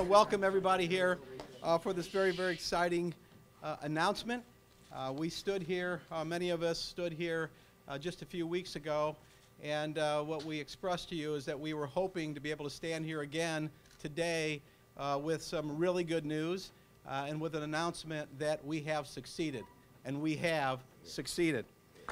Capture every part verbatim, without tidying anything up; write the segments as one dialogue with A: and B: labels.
A: welcome everybody here uh, for this very, very exciting uh, announcement. Uh, we stood here, uh, many of us stood here uh, just a few weeks ago, and uh, what we expressed to you is that we were hoping to be able to stand here again today uh, with some really good news uh, and with an announcement that we have succeeded, and we have succeeded.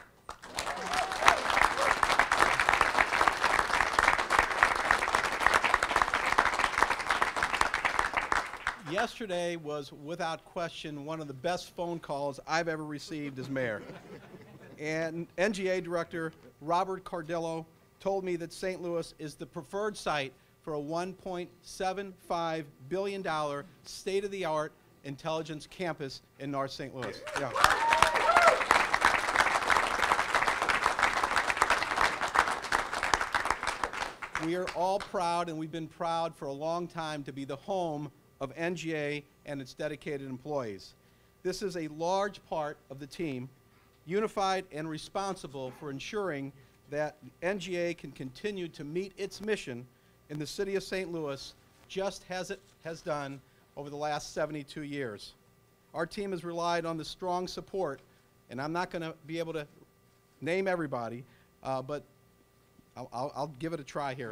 A: Yesterday was, without question, one of the best phone calls I've ever received as mayor. And N G A Director Robert Cardillo told me that Saint Louis is the preferred site for a one point seven five billion dollar state-of-the-art intelligence campus in North Saint Louis. Yeah. We are all proud, and we've been proud for a long time, to be the home of N G A and its dedicated employees. This is a large part of the team, unified and responsible for ensuring that N G A can continue to meet its mission in the city of Saint Louis, just as it has done over the last seventy-two years. Our team has relied on the strong support, and I'm not going to be able to name everybody, uh, but I'll, I'll, I'll give it a try here.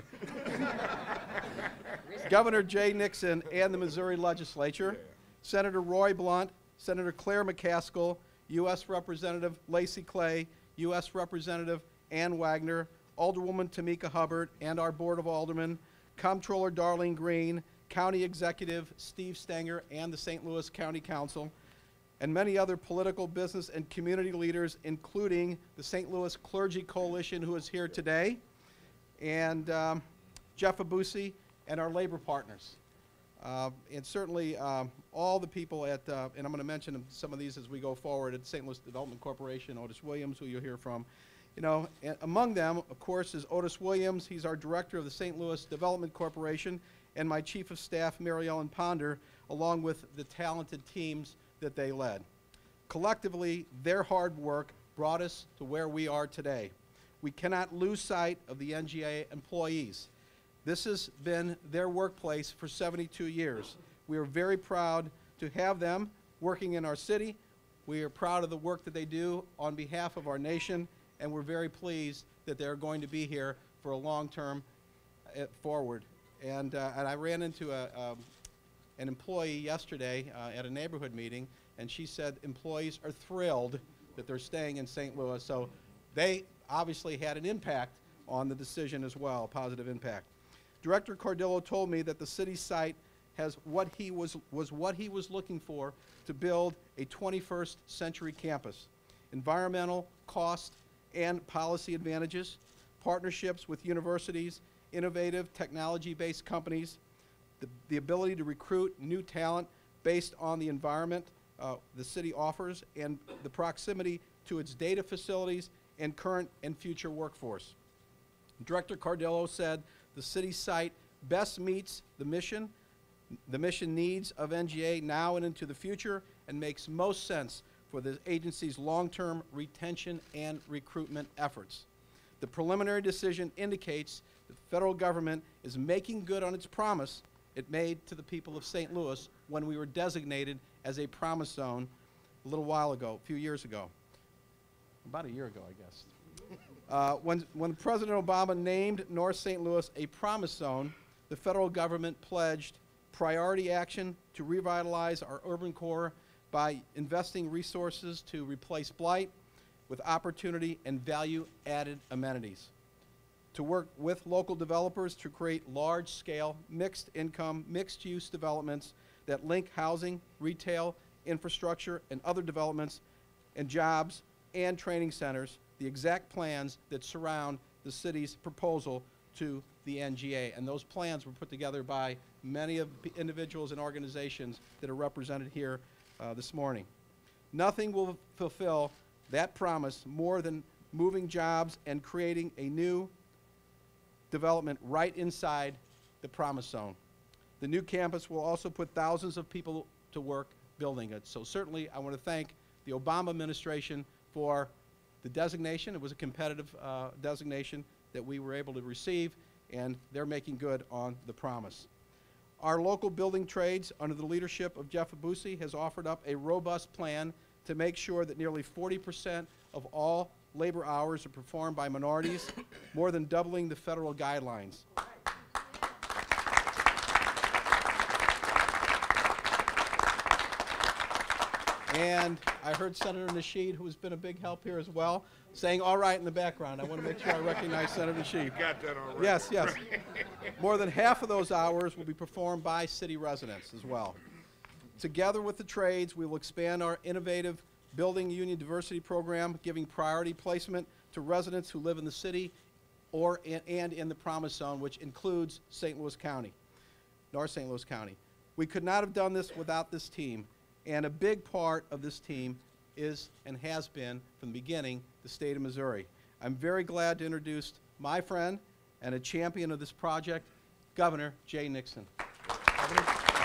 A: Governor Jay Nixon and the Missouri Legislature, Senator Roy Blunt, Senator Claire McCaskill, U S Representative Lacey Clay, U S Representative Ann Wagner, Alderwoman Tamika Hubbard, and our Board of Aldermen, Comptroller Darlene Green, County Executive Steve Stenger, and the Saint Louis County Council, and many other political, business, and community leaders, including the Saint Louis Clergy Coalition, who is here today, and um, Jeff Abusi, and our labor partners. Uh, and certainly um, all the people at, uh, and I'm going to mention some of these as we go forward, at Saint Louis Development Corporation, Otis Williams, who you'll hear from. You know, and among them, of course, is Otis Williams. He's our director of the Saint Louis Development Corporation, and my chief of staff, Mary Ellen Ponder, along with the talented teams that they led. Collectively, their hard work brought us to where we are today. We cannot lose sight of the N G A employees. This has been their workplace for seventy-two years. We are very proud to have them working in our city. We are proud of the work that they do on behalf of our nation, and we're very pleased that they're going to be here for a long term uh, forward. And, uh, and I ran into a, um, an employee yesterday uh, at a neighborhood meeting, and she said employees are thrilled that they're staying in Saint Louis. So they obviously had an impact on the decision as well, a positive impact. Director Cardillo told me that the city site has what he was, was what he was looking for to build a twenty-first century campus. Environmental, cost, and policy advantages, partnerships with universities, innovative technology-based companies, the, the ability to recruit new talent based on the environment uh, the city offers, and the proximity to its data facilities and current and future workforce. Director Cardillo said the city site best meets the mission, the mission needs of N G A now and into the future, and makes most sense for the agency's long-term retention and recruitment efforts. The preliminary decision indicates that the federal government is making good on its promise it made to the people of Saint Louis when we were designated as a promise zone a little while ago, a few years ago. About a year ago, I guess. Uh, when, when President Obama named North Saint Louis a promise zone, the federal government pledged priority action to revitalize our urban core by investing resources to replace blight with opportunity and value-added amenities, to work with local developers to create large-scale, mixed-income, mixed-use developments that link housing, retail, infrastructure, and other developments, and jobs and training centers, the exact plans that surround the city's proposal to the N G A. And those plans were put together by many of the individuals and organizations that are represented here uh, this morning. Nothing will fulfill that promise more than moving jobs and creating a new development right inside the promise zone. The new campus will also put thousands of people to work building it. So certainly I want to thank the Obama administration for the designation. It was a competitive uh, designation that we were able to receive, and they're making good on the promise. Our local building trades, under the leadership of Jeff Abusi, has offered up a robust plan to make sure that nearly forty percent of all labor hours are performed by minorities, more than doubling the federal guidelines. And I heard Senator Nasheed, who's been a big help here as well, saying all right in the background. I want to make sure I recognize Senator Nasheed.
B: Got that all right.
A: Yes, yes. More than half of those hours will be performed by city residents as well. Together with the trades, we will expand our innovative Building Union Diversity Program, giving priority placement to residents who live in the city or in, and in the Promise Zone, which includes Saint Louis County, North Saint Louis County. We could not have done this without this team, and a big part of this team is and has been, from the beginning, the state of Missouri. I'm very glad to introduce my friend and a champion of this project, Governor Jay Nixon. Governor.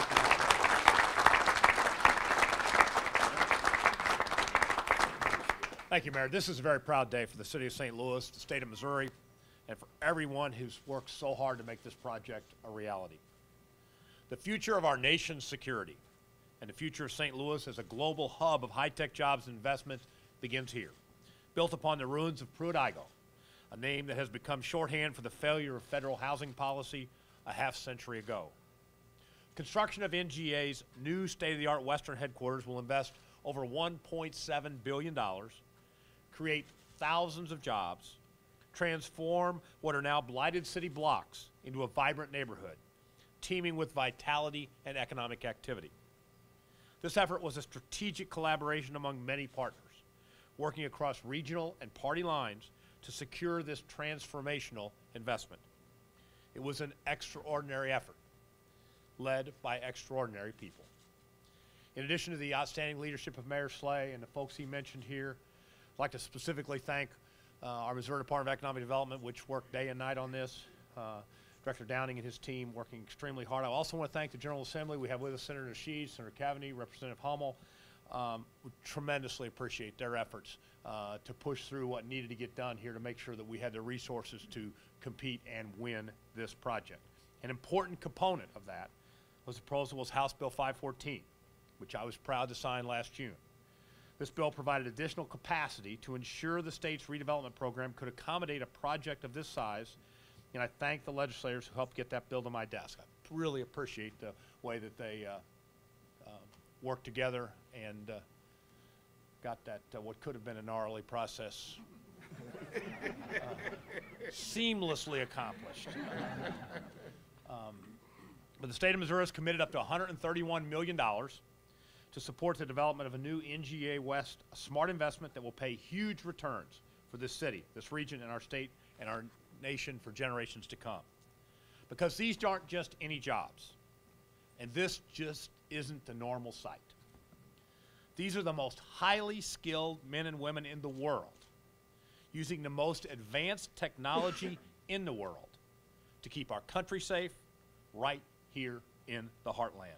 C: Thank you, Mayor. This is a very proud day for the city of Saint Louis, the state of Missouri, and for everyone who's worked so hard to make this project a reality. The future of our nation's security and the future of Saint Louis as a global hub of high-tech jobs and investment begins here, built upon the ruins of Pruitt-Igoe, a name that has become shorthand for the failure of federal housing policy a half century ago. Construction of N G A's new state-of-the-art Western headquarters will invest over one point seven billion dollars, create thousands of jobs, transform what are now blighted city blocks into a vibrant neighborhood, teeming with vitality and economic activity. This effort was a strategic collaboration among many partners, working across regional and party lines to secure this transformational investment. It was an extraordinary effort, led by extraordinary people. In addition to the outstanding leadership of Mayor Slay and the folks he mentioned here, I'd like to specifically thank uh, our Missouri Department of Economic Development, which worked day and night on this. Uh, Director Downing and his team working extremely hard. I also want to thank the General Assembly. We have with us Senator Nasheed, Senator Cavaney, Representative Hummel. Um, we tremendously appreciate their efforts uh, to push through what needed to get done here to make sure that we had the resources to compete and win this project. An important component of that was the proposal was House Bill five fourteen, which I was proud to sign last June. This bill provided additional capacity to ensure the state's redevelopment program could accommodate a project of this size, and I thank the legislators who helped get that bill to my desk. I really appreciate the way that they uh, uh, worked together and uh, got that, uh, what could have been a gnarly process, uh, seamlessly accomplished. Um, but the state of Missouri has committed up to one hundred thirty-one million dollars to support the development of a new N G A West, a smart investment that will pay huge returns for this city, this region, and our state, and our nation for generations to come. Because these aren't just any jobs, and this just isn't the normal sight. These are the most highly skilled men and women in the world, using the most advanced technology in the world to keep our country safe right here in the heartland.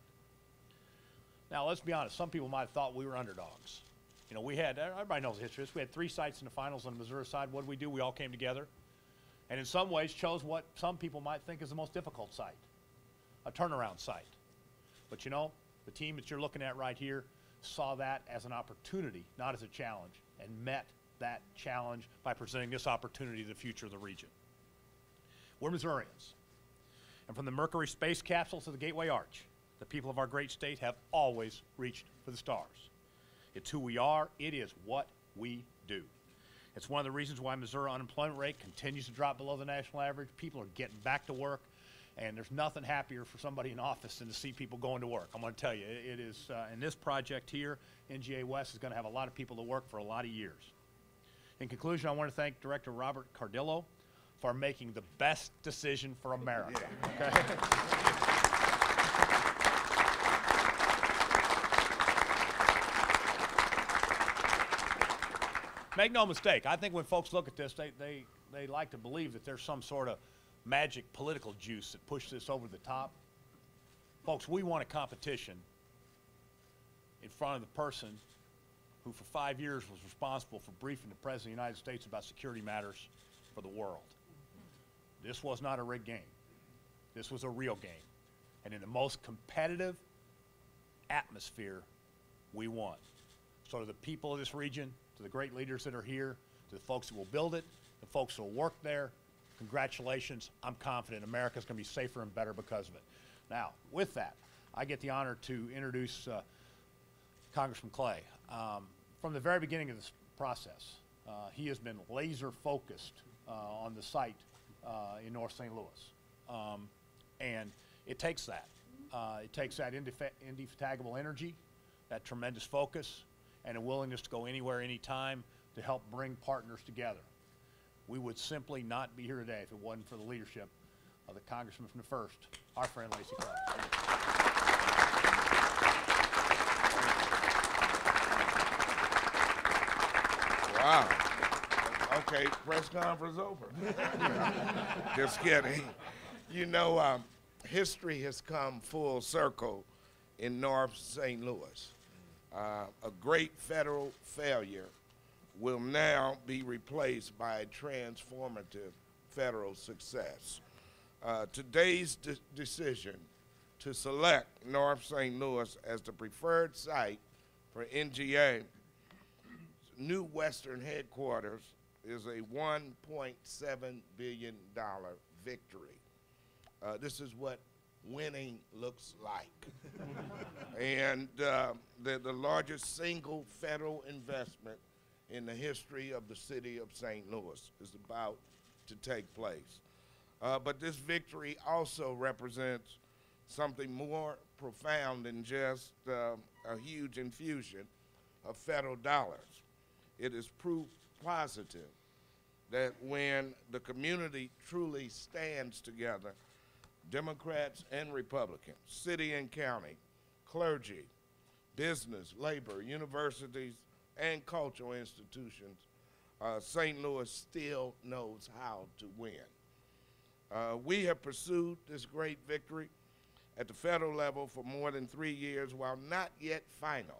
C: Now, let's be honest, some people might have thought we were underdogs. You know, we had, everybody knows the history of this, we had three sites in the finals on the Missouri side. What did we do? We all came together, and in some ways chose what some people might think is the most difficult site, a turnaround site. But you know, the team that you're looking at right here saw that as an opportunity, not as a challenge, and met that challenge by presenting this opportunity to the future of the region. We're Missourians, and from the Mercury space capsule to the Gateway Arch, the people of our great state have always reached for the stars. It's who we are. It is what we do. It's one of the reasons why Missouri unemployment rate continues to drop below the national average. People are getting back to work, and there's nothing happier for somebody in office than to see people going to work. I'm going to tell you, it, it is, uh, in this project here, N G A West is going to have a lot of people to work for a lot of years. In conclusion, I want to thank Director Robert Cardillo for making the best decision for America. Yeah. Okay? Make no mistake, I think when folks look at this, they, they, they like to believe that there's some sort of magic political juice that pushed this over the top. Folks, we want a competition in front of the person who for five years was responsible for briefing the President of the United States about security matters for the world. This was not a rigged game. This was a real game. and in the most competitive atmosphere we want. So to the people of this region, to the great leaders that are here, to the folks who will build it, the folks who will work there, congratulations. I'm confident America's going to be safer and better because of it. Now, with that, I get the honor to introduce uh, Congressman Clay. Um, from the very beginning of this process, uh, he has been laser focused uh, on the site uh, in North Saint Louis. Um, and it takes that. Uh, it takes that indefa indefatigable energy, that tremendous focus, and a willingness to go anywhere, anytime to help bring partners together. We would simply not be here today if it wasn't for the leadership of the Congressman from the first, our friend Lacey Clay.
B: Wow. Okay, press conference over. Just kidding. You know, um, history has come full circle in North Saint Louis. Uh, a great federal failure will now be replaced by a transformative federal success. Uh, today's de decision to select North Saint Louis as the preferred site for N G A new Western headquarters is a one point seven billion dollar victory. Uh, this is what winning looks like. And uh, the, the largest single federal investment in the history of the city of Saint Louis is about to take place. Uh, but this victory also represents something more profound than just uh, a huge infusion of federal dollars. It is proof positive that when the community truly stands together, Democrats and Republicans, city and county, clergy, business, labor, universities, and cultural institutions, uh, Saint Louis still knows how to win. Uh, we have pursued this great victory at the federal level for more than three years while not yet final.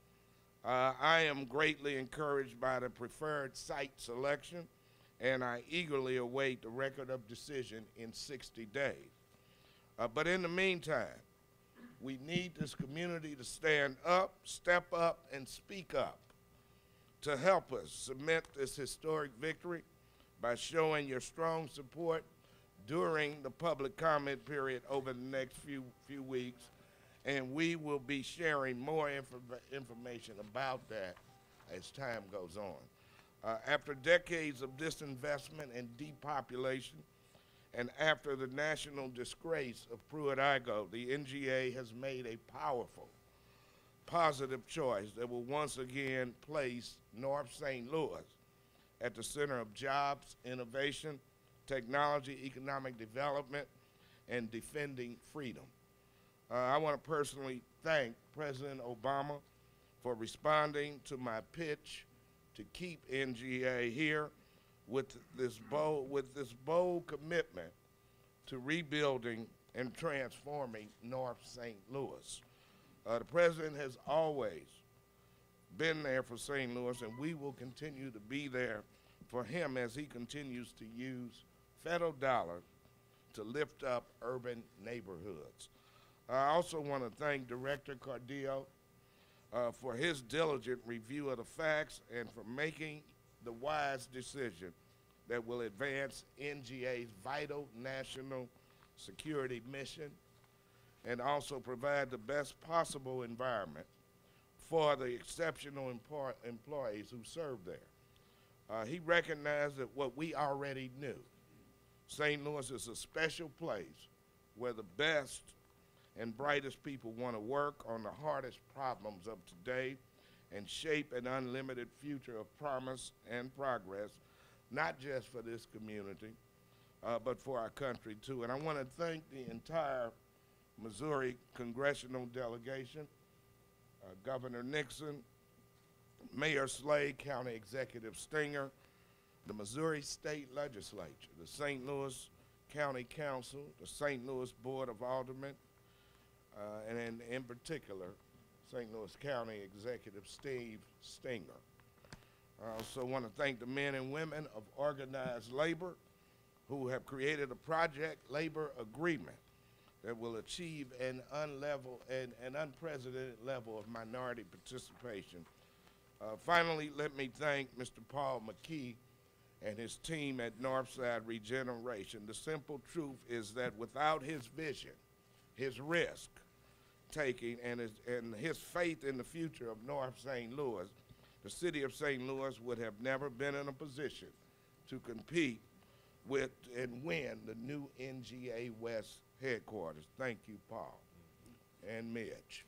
B: Uh, I am greatly encouraged by the preferred site selection, and I eagerly await the record of decision in sixty days. Uh, but in the meantime, we need this community to stand up, step up, and speak up to help us cement this historic victory by showing your strong support during the public comment period over the next few, few weeks. And we will be sharing more inf information about that as time goes on. Uh, after decades of disinvestment and depopulation, and after the national disgrace of Pruitt-Igoe, the N G A has made a powerful, positive choice that will once again place North Saint Louis at the center of jobs, innovation, technology, economic development, and defending freedom. Uh, I want to personally thank President Obama for responding to my pitch to keep N G A here with this bold, with this bold commitment to rebuilding and transforming North Saint Louis. Uh, the President has always been there for Saint Louis, and we will continue to be there for him as he continues to use federal dollars to lift up urban neighborhoods. I also want to thank Director Cardillo uh, for his diligent review of the facts and for making the wise decision that will advance N G A's vital national security mission and also provide the best possible environment for the exceptional employees who serve there. Uh, he recognized that what we already knew, Saint Louis is a special place where the best and brightest people want to work on the hardest problems of today and shape an unlimited future of promise and progress, not just for this community, uh, but for our country too. And I want to thank the entire Missouri congressional delegation, uh, Governor Nixon, Mayor Slade, County Executive Stinger, the Missouri State Legislature, the Saint Louis County Council, the Saint Louis Board of Aldermen, uh, and in, in particular, Saint Louis County Executive Steve Stinger. I also want to thank the men and women of organized labor who have created a project labor agreement that will achieve an unlevel and an unprecedented level of minority participation. Uh, finally, let me thank Mister Paul McKee and his team at Northside Regeneration. The simple truth is that without his vision, his risk taking, and his, and his faith in the future of North Saint Louis, the city of Saint Louis would have never been in a position to compete with and win the new N G A West headquarters. Thank you, Paul and Mitch.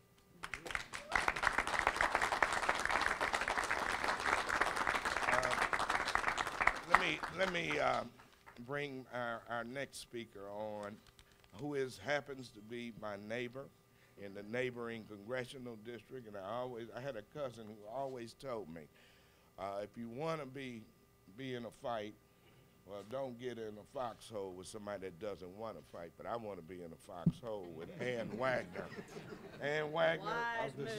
B: Let me, let me uh, bring our, our next speaker on, who is, happens to be my neighbor in the neighboring congressional district, and I always, I had a cousin who always told me, uh, if you want to be, be in a fight, well, don't get in a foxhole with somebody that doesn't want to fight, but I want to be in a foxhole with Ann Wagner. Ann Wagner.
D: Wise move.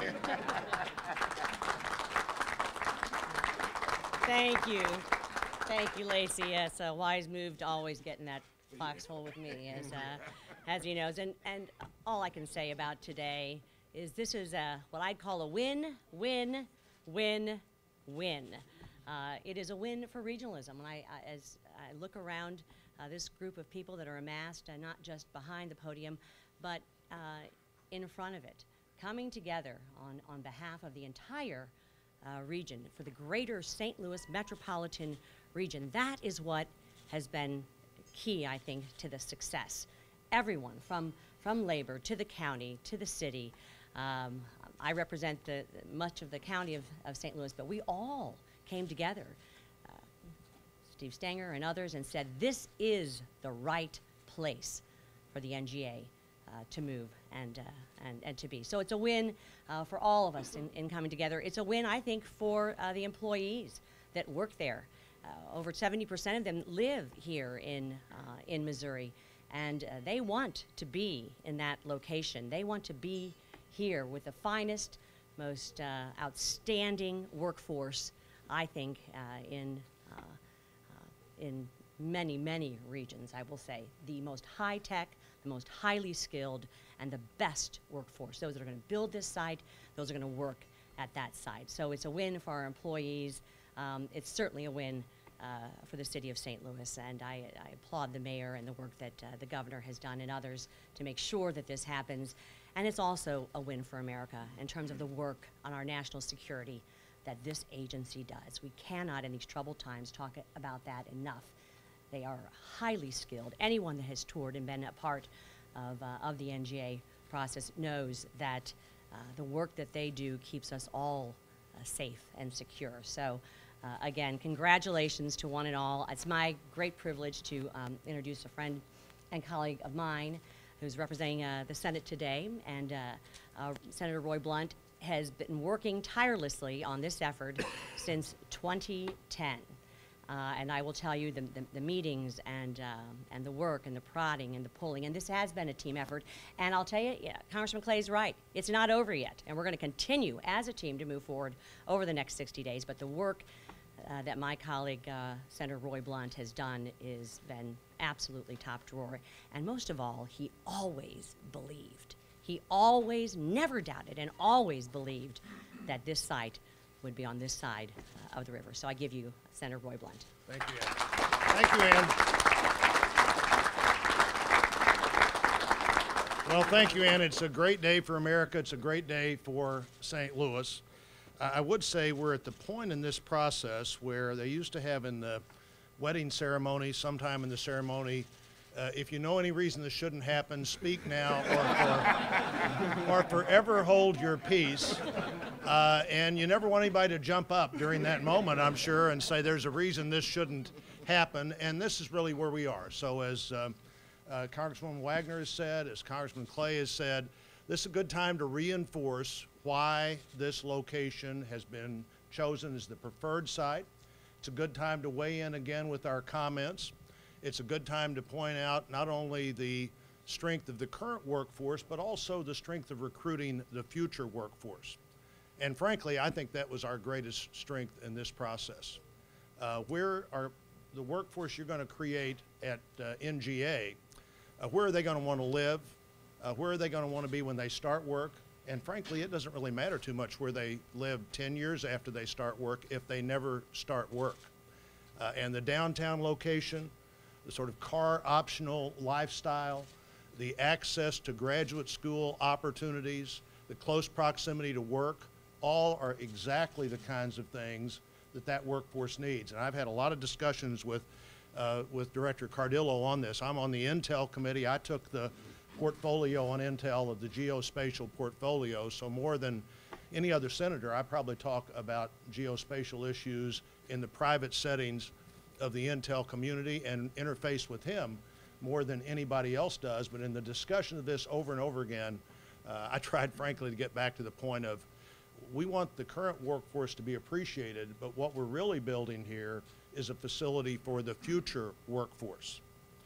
E: Thank you. Thank you, Lacey. Yes, a wise move to always get in that foxhole with me, as, uh, as he knows. And, and all I can say about today is this is a, what I'd call a win, win, win, win. Uh, it is a win for regionalism. And I, I, as I look around uh, this group of people that are amassed, uh, not just behind the podium, but uh, in front of it, coming together on, on behalf of the entire uh, region, for the greater Saint Louis metropolitan region. That is what has been key, I think, to the success. Everyone, from, from labor to the county to the city. Um, I represent the, much of the county of, of Saint Louis, but we all came together, uh, Steve Stenger and others, and said this is the right place for the N G A uh, to move and, uh, and, and to be. So it's a win uh, for all of us in, in coming together. It's a win, I think, for uh, the employees that work there. Uh, over seventy percent of them live here in, uh, in Missouri, and uh, they want to be in that location. They want to be here with the finest, most uh, outstanding workforce, I think, uh, in, uh, uh, in many, many regions, I will say. The most high-tech, the most highly skilled, and the best workforce. Those that are going to build this site, those are going to work at that site. So it's a win for our employees. Um, it's certainly a win uh, for the city of Saint Louis, and I, I applaud the mayor and the work that uh, the governor has done and others to make sure that this happens. And it's also a win for America in terms of the work on our national security that this agency does. We cannot, in these troubled times, talk about that enough. They are highly skilled. Anyone that has toured and been a part of, uh, of the N G A process knows that uh, the work that they do keeps us all uh, safe and secure. So, uh, again, congratulations to one and all. It's my great privilege to um, introduce a friend and colleague of mine who's representing uh, the Senate today, and uh, uh, Senator Roy Blunt has been working tirelessly on this effort since twenty ten. Uh, and I will tell you the, the, the meetings and, uh, and the work and the prodding and the pulling, and this has been a team effort. And I'll tell you, yeah, Congressman Clay's right. It's not over yet, and we're going to continue as a team to move forward over the next sixty days. But the work uh, that my colleague, uh, Senator Roy Blunt, has done has been absolutely top drawer. And most of all, he always believed. He always, never doubted, and always believed that this site would be on this side uh, of the river. So I give you Senator Roy Blunt.
C: Thank you, Ann. Thank you, Ann. Well, thank you, Ann. It's a great day for America. It's a great day for Saint Louis. Uh, I would say we're at the point in this process where they used to have in the wedding ceremony, sometime in the ceremony, Uh, if you know any reason this shouldn't happen, speak now or, for, or forever hold your peace. Uh, and you never want anybody to jump up during that moment, I'm sure, and say there's a reason this shouldn't happen. And this is really where we are. So as uh, uh, Congresswoman Wagner has said, as Congressman Clay has said, this is a good time to reinforce why this location has been chosen as the preferred site. It's a good time to weigh in again with our comments. It's a good time to point out not only the strength of the current workforce, but also the strength of recruiting the future workforce. And frankly, I think that was our greatest strength in this process. Uh, where are the workforce you're going to create at uh, N G A
D: Uh, where are they going to want to live? Uh, where are they going to want to be when they start work? And frankly, it doesn't really matter too much where they live ten years after they start work if they never start work. Uh, and the downtown location, the sort of car optional lifestyle, the access to graduate school opportunities, the close proximity to work, all are exactly the kinds of things that that workforce needs. And I've had a lot of discussions with, uh, with Director Cardillo on this. I'm on the Intel committee. I took the portfolio on Intel of the geospatial portfolio, so more than any other senator, I probably talk about geospatial issues in the private settings of the Intel community and interface with him more than anybody else does. But in the discussion of this over and over again, uh, I tried frankly to get back to the point of we want the current workforce to be appreciated, but what we're really building here is a facility for the future workforce.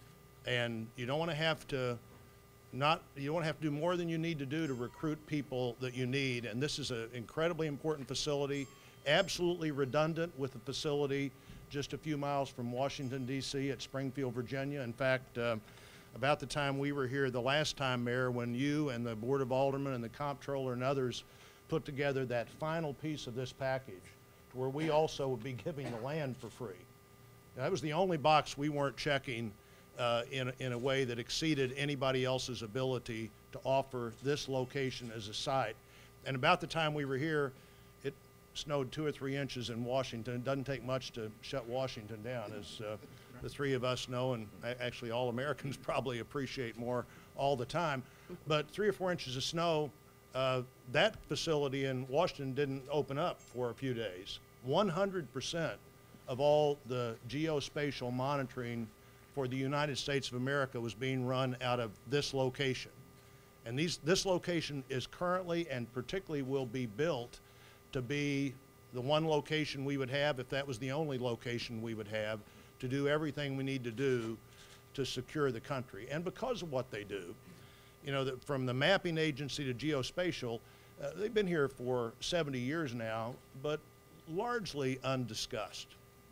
D: And you don't want to have to not, you don't want to have to do more than you need to do to recruit people that you need. And this is an incredibly important facility, absolutely redundant with the facility just a few miles from Washington, D C at Springfield, Virginia. In fact, uh, about the time we were here the last time, Mayor, when you and the Board of Aldermen and the Comptroller and others put together that final piece of this package to where we also would be giving the land for free. Now, that was the only box we weren't checking uh, in, in a way that exceeded anybody else's ability to offer this location as a site. And about the time we were here, it snowed two or three inches in Washington. It doesn't take much to shut Washington down, as uh, the three of us know, and actually all Americans probably appreciate more all the time. But three or four inches of snow, uh, that facility in Washington didn't open up for a few days. one hundred percent of all the geospatial monitoring for the United States of America was being run out of this location. And these, this location is currently and particularly will be built to be the one location we would have, if that was the only location we would have, to do everything we need to do to secure the country. And because of what they do, you know, that from the mapping agency to geospatial, uh, they've been here for seventy years now, but largely undiscussed.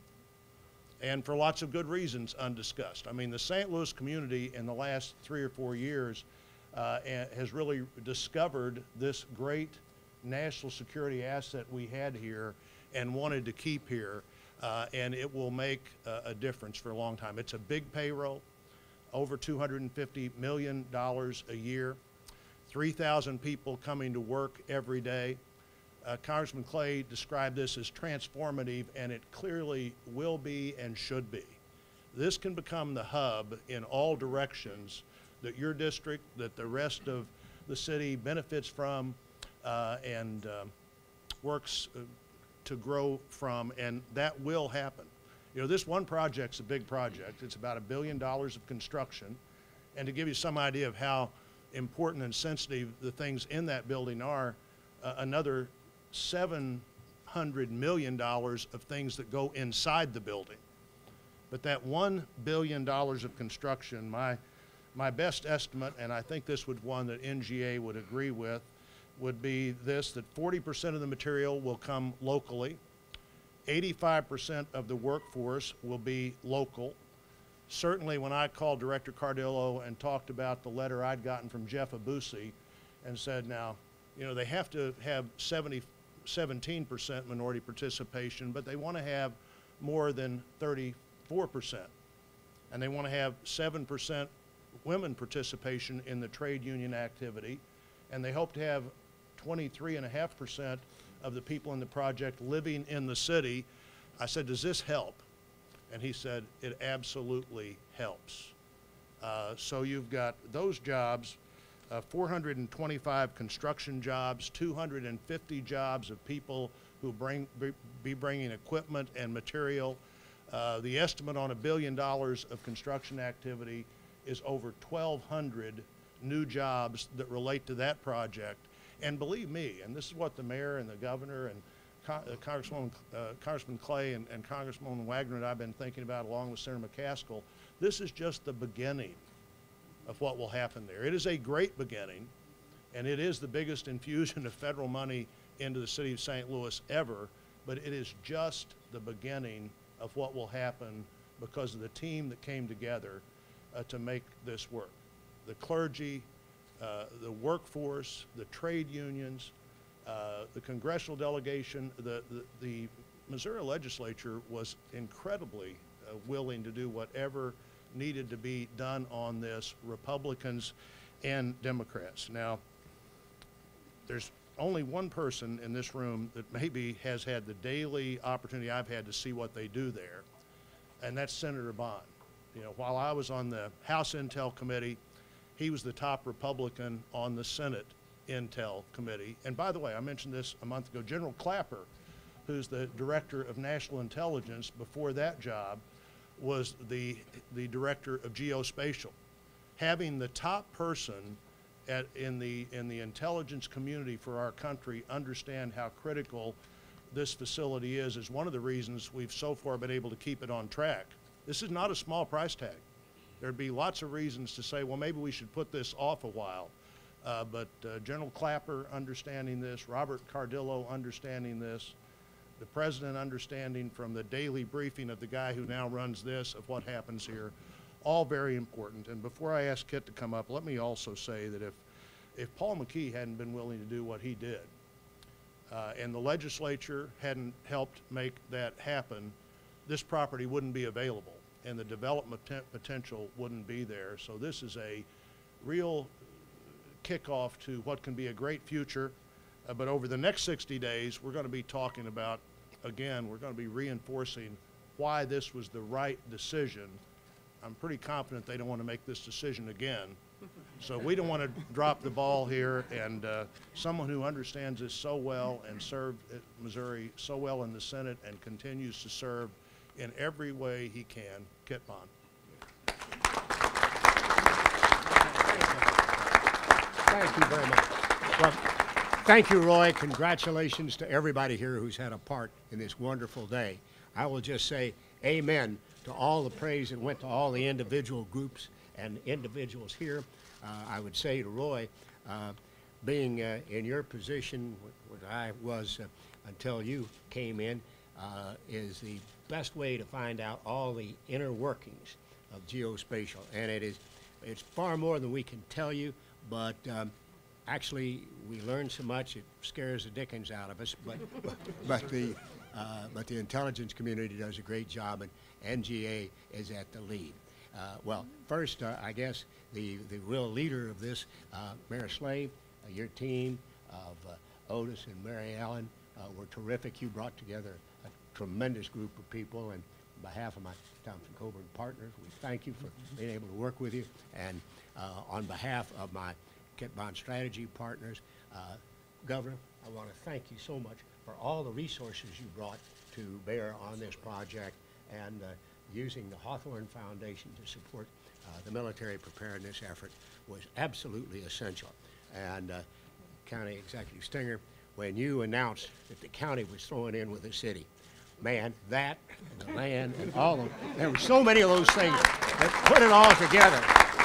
D: And for lots of good reasons undiscussed. I mean, the Saint Louis community in the last three or four years uh, has really discovered this great national security asset we had here and wanted to keep here, uh, and it will make uh, a difference for a long time. It's a big payroll, over two hundred fifty million dollars a year, three thousand people coming to work every day. Uh, Congressman Clay described this as transformative, and it clearly will be and should be. This can become the hub in all directions that your district, that the rest of the city benefits from uh, and uh, works uh, to grow from, and that will happen. You know, this one project's a big project. It's about a billion dollars of construction. And to give you some idea of how important and sensitive the things in that building are, uh, another seven hundred million dollars of things that go inside the building. But that one billion dollars of construction, my, my best estimate, and I think this would one that N G A would agree with, would be this, that forty percent of the material will come locally, eighty-five percent of the workforce will be local. Certainly when I called Director Cardillo and talked about the letter I'd gotten from Jeff Abusi and said, now, you know, they have to have seventeen percent minority participation, but they want to have more than thirty-four percent. And they want to have seven percent women participation in the trade union activity. And they hope to have twenty-three point five percent of the people in the project living in the city. I said, does this help? And he said, it absolutely helps. Uh, so you've got those jobs, uh, four hundred twenty-five construction jobs, two hundred fifty jobs of people who bring, be, be bringing equipment and material. Uh, the estimate on a billion dollars of construction activity is over twelve hundred new jobs that relate to that project. And believe me, and this is what the mayor and the governor and Con uh, Congresswoman, uh, Congressman Clay and, and Congresswoman Wagner and I have been thinking about along with Senator McCaskill, this is just the beginning of what will happen there. It is a great beginning, and it is the biggest infusion of federal money into the city of Saint Louis ever, but it is just the beginning of what will happen because of the team that came together uh, to make this work. the clergy, uh, the workforce, the trade unions, uh, the congressional delegation. The, the, the Missouri legislature was incredibly uh, willing to do whatever needed to be done on this, Republicans and Democrats. Now, there's only one person in this room that maybe has had the daily opportunity I've had to see what they do there, and that's Senator Bond. You know, while I was on the House Intel Committee, he was the top Republican on the Senate Intel Committee. And by the way, I mentioned this a month ago, General Clapper, who's the Director of National Intelligence, before that job, was the, the Director of Geospatial. Having the top person at, in, the, in the intelligence community for our country understand how critical this facility is is one of the reasons we've so far been able to keep it on track. This is not a small price tag. There'd be lots of reasons to say, well, maybe we should put this off a while. Uh, but uh, General Clapper understanding this, Robert Cardillo understanding this, the President understanding from the daily briefing of the guy who now runs this of what happens here, all very important. And before I ask Kit to come up, let me also say that if, if Paul McKee hadn't been willing to do what he did, uh, and the legislature hadn't helped make that happen, this property wouldn't be available, and the development potential wouldn't be there. So this is a real kickoff to what can be a great future. Uh, but over the next sixty days, we're going to be talking about, again, we're going to be reinforcing why this was the right decision. I'm pretty confident they don't want to make this decision again. So we don't want to drop the ball here, and uh, someone who understands this so well and served at Missouri so well in the Senate and continues to serve in every way he can, Kit Bond.
F: Thank you very much. Well, thank you, Roy. Congratulations to everybody here who's had a part in this wonderful day. I will just say amen to all the praise that went to all the individual groups and individuals here. Uh, I would say to Roy, uh, being uh, in your position, what I was uh, until you came in, uh, is the best way to find out all the inner workings of geospatial. And it is, it's far more than we can tell you, but um, actually we learn so much it scares the dickens out of us, but, but, the, uh, but the intelligence community does a great job, and N G A is at the lead. Uh, well, first, uh, I guess the, the real leader of this, uh, Mayor Slave, uh, your team of uh, Otis and Mary Ellen uh, were terrific. You brought together a tremendous group of people, and on behalf of my Thompson Coburn partners, we thank you for being able to work with you. And uh, on behalf of my Kit Bond strategy partners, uh, Governor, I want to thank you so much for all the resources you brought to bear on this project, and uh, using the Hawthorne Foundation to support uh, the military preparedness effort was absolutely essential. And uh, County Executive Stinger, when you announced that the county was throwing in with the city, man, that, and the land, and all of them, there were so many of those things that put it all together.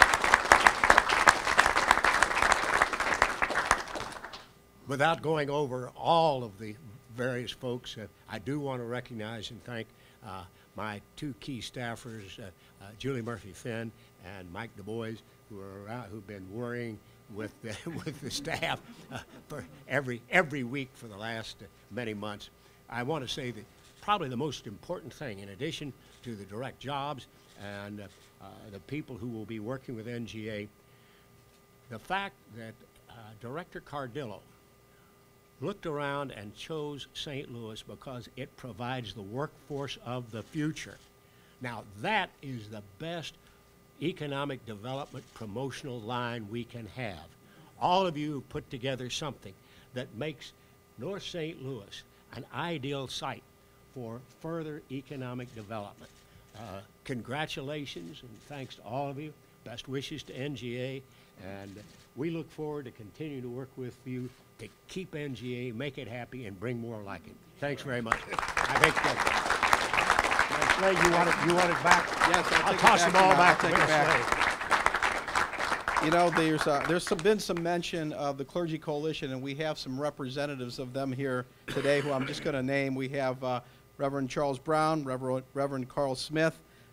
F: Without going over all of the various folks, uh, I do want to recognize and thank uh, my two key staffers, uh, uh, Julie Murphy-Finn and Mike Du Bois, who are around, who've been worrying with the, with the staff uh, for every every week for the last uh, many months. I want to say that probably the most important thing, in addition to the direct jobs and uh, uh, the people who will be working with N G A, the fact that uh, Director Cardillo looked around and chose Saint Louis because it provides the workforce of the future. Now, that is the best economic development promotional line we can have. All of you put together something that makes North Saint Louis an ideal site for further economic development. Uh, congratulations and thanks to all of you. Best wishes to N G A, and we look forward to continuing to work with you to keep N G A, make it happy, and bring more like it. Thanks very much. I think that, Slade, you want it, you want it back?
A: Yes, I'll,
F: I'll
A: take
F: toss
A: it back
F: them all
A: now.
F: back
A: I'll
F: to
A: take it
F: Mayor
A: back. You know, there's uh, there's some, been some mention of the Clergy Coalition, and we have some representatives of them here today who I'm just going to name. We have uh, Reverend Charles Brown, Reverend, Reverend Carl Smith,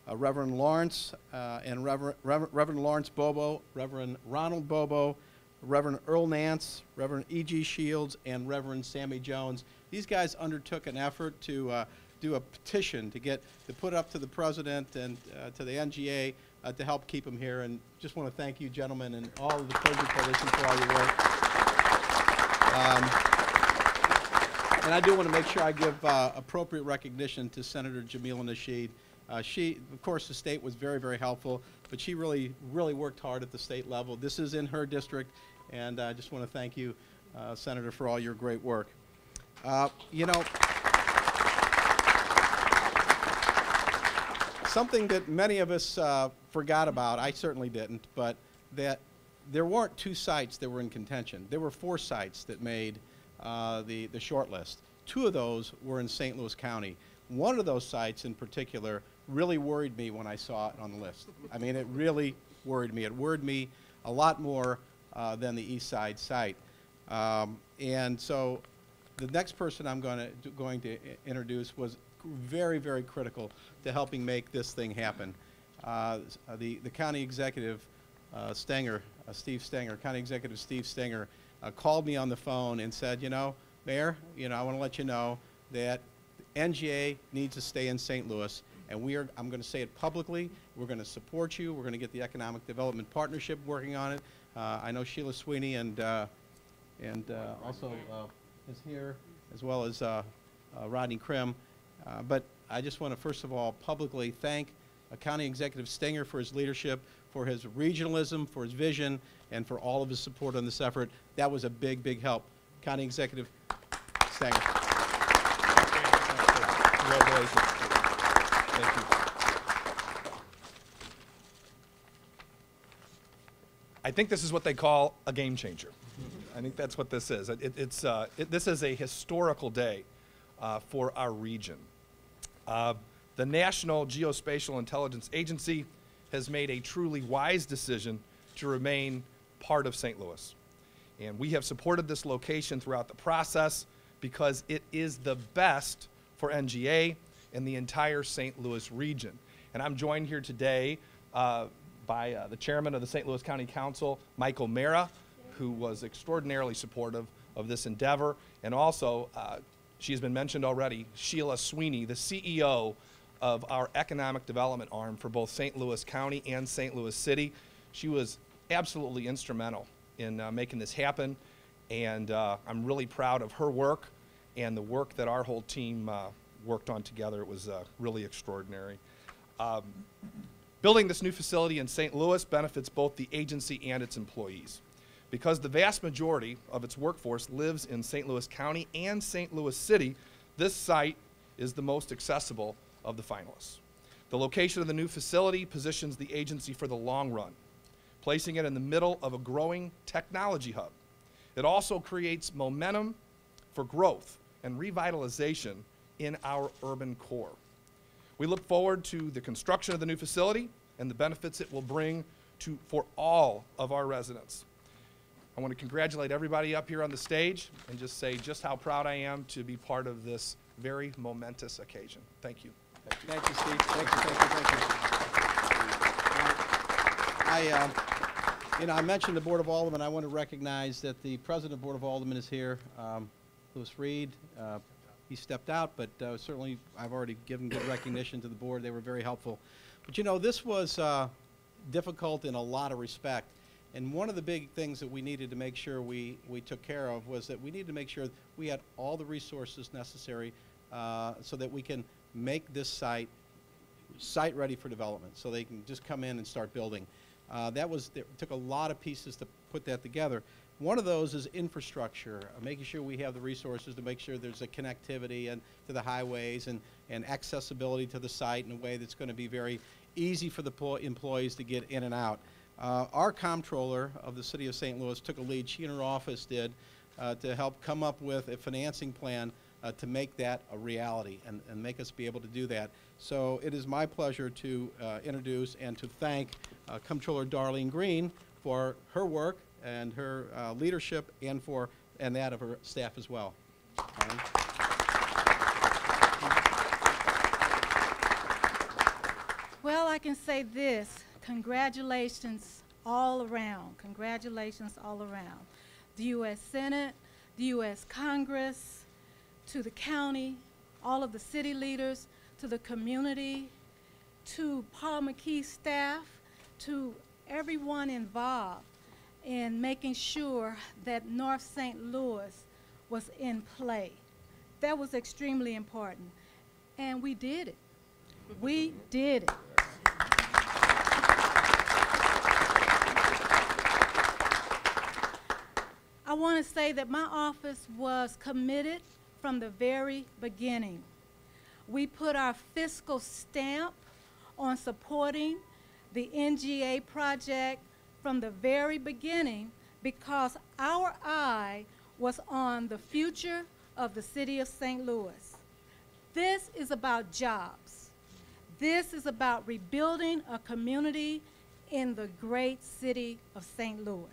A: uh, Reverend Lawrence uh, and Reverend, Reverend, Reverend Lawrence Bobo, Reverend Ronald Bobo, Reverend Earl Nance, Reverend E G Shields, and Reverend Sammy Jones. These guys undertook an effort to uh, do a petition to get to put up to the president and uh, to the N G A uh, to help keep them here. And just want to thank you, gentlemen, and all of the clergy coalition for all your work. Um, and I do want to make sure I give uh, appropriate recognition to Senator Jamila Nasheed. Uh, she, of course, the state was very, very helpful, but she really, really worked hard at the state level. This is in her district, and I just want to thank you, uh, Senator, for all your great work. Uh, you know, something that many of us uh, forgot about, I certainly didn't, but that there weren't two sites that were in contention. There were four sites that made uh, the, the short list. Two of those were in Saint Louis County. One of those sites in particular really worried me when I saw it on the list. I mean, it really worried me. It worried me a lot more uh, than the East Side site. Um, and so the next person I'm going to, going to introduce was very, very critical to helping make this thing happen. Uh, the, the county executive, uh, Stenger, uh, Steve Stenger, County Executive Steve Stenger, uh, called me on the phone and said, you know, Mayor, you know, I want to let you know that N G A needs to stay in Saint Louis, and we are, I'm going to say it publicly, we're going to support you, we're going to get the Economic Development Partnership working on it. Uh, I know Sheila Sweeney and, uh, and uh, also uh, is here, as well as uh, uh, Rodney Krim. Uh, but I just want to first of all publicly thank uh, County Executive Stenger for his leadership, for his regionalism, for his vision, and for all of his support on this effort. That was a big, big help. County Executive Stenger.
G: Congratulations. Thank you. I think this is what they call a game changer. I think that's what this is. It, it's, uh, it, this is a historical day uh, for our region. Uh, the National Geospatial-Intelligence Agency has made a truly wise decision to remain part of Saint Louis. And we have supported this location throughout the process because it is the best for N G A and the entire Saint Louis region. And I'm joined here today uh, by uh, the chairman of the Saint Louis County Council, Michael Mara, who was extraordinarily supportive of this endeavor. And also, uh, she has been mentioned already, Sheila Sweeney, the C E O of our economic development arm for both Saint Louis County and Saint Louis City. She was absolutely instrumental in uh, making this happen, and uh, I'm really proud of her work and the work that our whole team uh, worked on together. It was uh, really extraordinary. Um, building this new facility in Saint Louis benefits both the agency and its employees, because the vast majority of its workforce lives in Saint Louis County and Saint Louis City. This site is the most accessible of the finalists. The location of the new facility positions the agency for the long run, placing it in the middle of a growing technology hub. It also creates momentum for growth and revitalization in our urban core. We look forward to the construction of the new facility and the benefits it will bring to, for all of our residents. I want to congratulate everybody up here on the stage and just say just how proud I am to be part of this very momentous occasion. Thank you.
A: Thank you, Steve. Thank you, thank you, thank you. I, uh, you know, I mentioned the Board of Aldermen. I want to recognize that the President of the Board of Aldermen is here, um, Louis Reed. Uh, he stepped out, but uh, certainly I've already given good recognition to the board. They were very helpful. But you know, this was uh, difficult in a lot of respect. And one of the big things that we needed to make sure we, we took care of was that we needed to make sure we had all the resources necessary uh, so that we can make this site site ready for development, so they can just come in and start building. Uh, that was, it took a lot of pieces to put that together. One of those is infrastructure, uh, making sure we have the resources to make sure there's a connectivity and to the highways and, and accessibility to the site in a way that's going to be very easy for the employees to get in and out. Uh, our comptroller of the City of Saint Louis took a lead, she and her office did, uh, to help come up with a financing plan uh, to make that a reality and, and make us be able to do that. So it is my pleasure to uh, introduce and to thank uh, Comptroller Darlene Green for her work and her uh, leadership and for and that of her staff as well.
H: Well, can say this, congratulations all around. Congratulations all around. The U S Senate, the U S Congress, to the county, all of the city leaders, to the community, to Paul McKee's staff, to everyone involved in making sure that North Saint Louis was in play. That was extremely important. And we did it. We did it. I want to say that my office was committed from the very beginning. We put our fiscal stamp on supporting the N G A project from the very beginning because our eye was on the future of the city of Saint Louis. This is about jobs. This is about rebuilding a community in the great city of Saint Louis.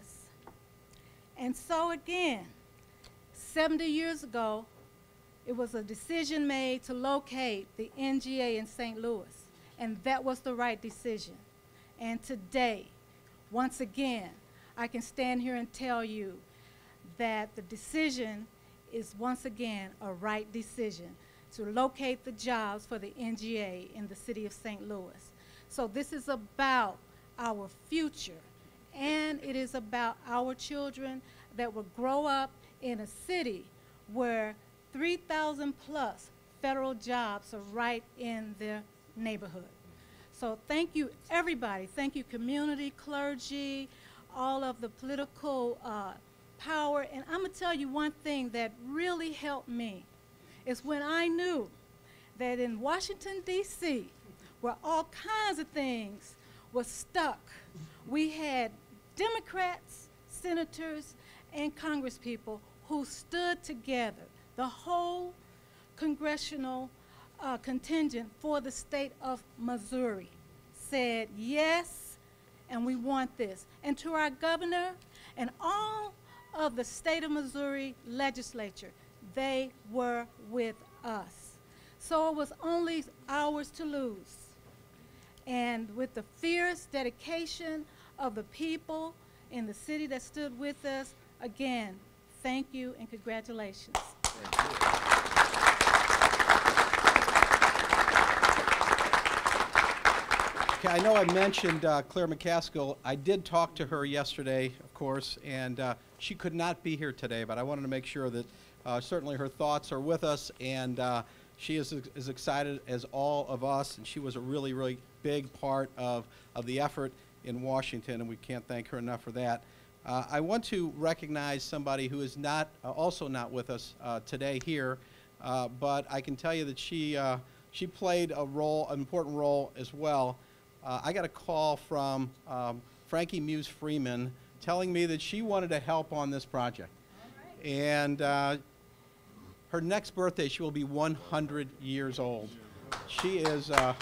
H: And so again, seventy years ago, it was a decision made to locate the N G A in Saint Louis, and that was the right decision. And today, once again, I can stand here and tell you that the decision is once again a right decision to locate the jobs for the N G A in the city of Saint Louis. So this is about our future, and it is about our children that will grow up in a city where three thousand plus federal jobs are right in their neighborhood. So thank you, everybody. Thank you, community, clergy, all of the political uh, power. And I'm going to tell you one thing that really helped me is when I knew that in Washington, D C, where all kinds of things were stuck, we had Democrats, senators, and congresspeople who stood together, the whole congressional uh, contingent for the state of Missouri said yes, and we want this. And to our governor and all of the state of Missouri legislature, they were with us. So it was only ours to lose. And with the fierce dedication of the people in the city that stood with us, again, thank you and congratulations.
A: Okay, I know I mentioned uh, Claire McCaskill. I did talk to her yesterday, of course, and uh, she could not be here today, but I wanted to make sure that uh, certainly her thoughts are with us, and uh, she is as excited as all of us, and she was a really, really big part of, of the effort in Washington, and we can't thank her enough for that. Uh, I want to recognize somebody who is not, uh, also not with us uh, today here, uh, but I can tell you that she, uh, she played a role, an important role as well. Uh, I got a call from um, Frankie Muse Freeman telling me that she wanted to help on this project. All right. And uh, her next birthday, she will be one hundred years old. She is, uh,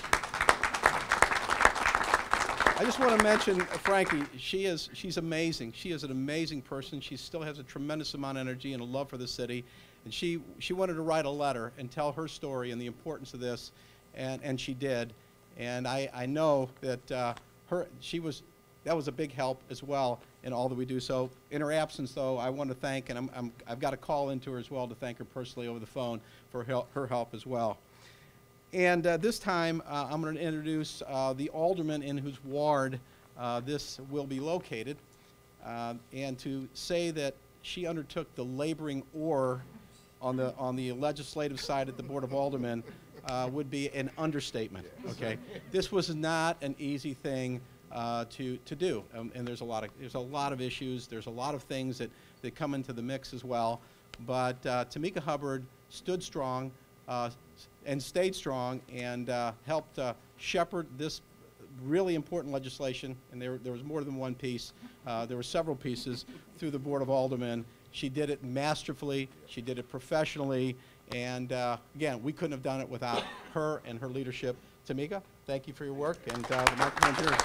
A: I just want to mention uh, Frankie, she is, she's amazing. She is an amazing person. She still has a tremendous amount of energy and a love for the city. And she, she wanted to write a letter and tell her story and the importance of this, and, and she did. And I, I know that uh, her, she was, that was a big help as well in all that we do. So in her absence, though, I want to thank, and I'm, I'm, I've got a call into her as well to thank her personally over the phone for help, her help as well. And uh, this time, uh, I'm going to introduce uh, the alderman in whose ward uh, this will be located, uh, and to say that she undertook the laboring oar on the, on the legislative side at the Board of Aldermen Uh, would be an understatement. Okay, this was not an easy thing uh, to to do, um, and there's a lot of there's a lot of issues. There's a lot of things that that come into the mix as well. But uh, Tamika Hubbard stood strong uh, and stayed strong and uh, helped uh, shepherd this really important legislation. And there there was more than one piece. Uh, there were several pieces through the Board of Aldermen. She did it masterfully. She did it professionally. And uh, again, we couldn't have done it without her and her leadership. Tamika, thank you for your work, and uh, the microphone's yours.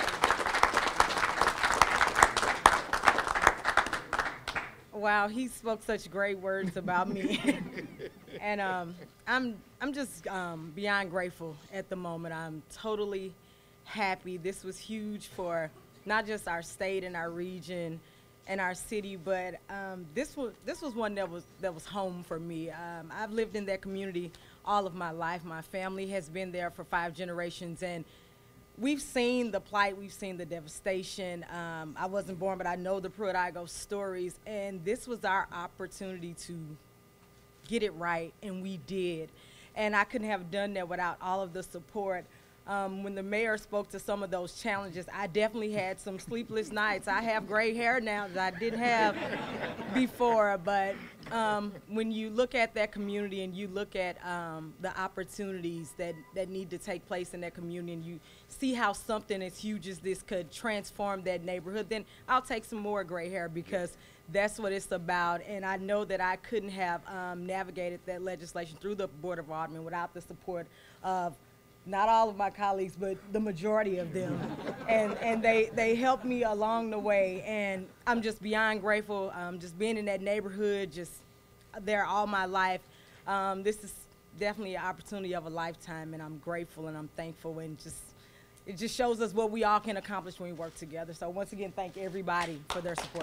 I: Wow, he spoke such great words about me. And um, I'm, I'm just um, beyond grateful at the moment. I'm totally happy. This was huge for not just our state and our region and our city, but um, this was this was one that was that was home for me. Um, I've lived in that community all of my life. My family has been there for five generations, and we've seen the plight, we've seen the devastation. Um, I wasn't born, but I know the Pruitt-Igoe stories, and this was our opportunity to get it right, and we did. And I couldn't have done that without all of the support. Um, when the mayor spoke to some of those challenges, I definitely had some sleepless nights. I have gray hair now that I didn't have before, but um, when you look at that community and you look at um, the opportunities that, that need to take place in that community, and you see how something as huge as this could transform that neighborhood, then I'll take some more gray hair, because that's what it's about. And I know that I couldn't have um, navigated that legislation through the Board of Aldermen without the support of not all of my colleagues, but the majority of them. and and they, they helped me along the way. And I'm just beyond grateful. Um, just being in that neighborhood, just there all my life. Um, this is definitely an opportunity of a lifetime, and I'm grateful and I'm thankful. And just it just shows us what we all can accomplish when we work together. So once again, thank everybody for their support.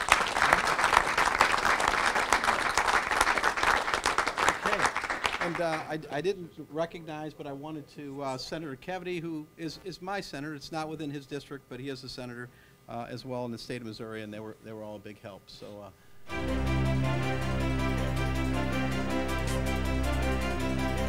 A: And uh, I, I didn't recognize, but I wanted to, uh, Senator Kennedy, who is, is my senator. It's not within his district, but he is a senator uh, as well in the state of Missouri, and they were, they were all a big help. So. Uh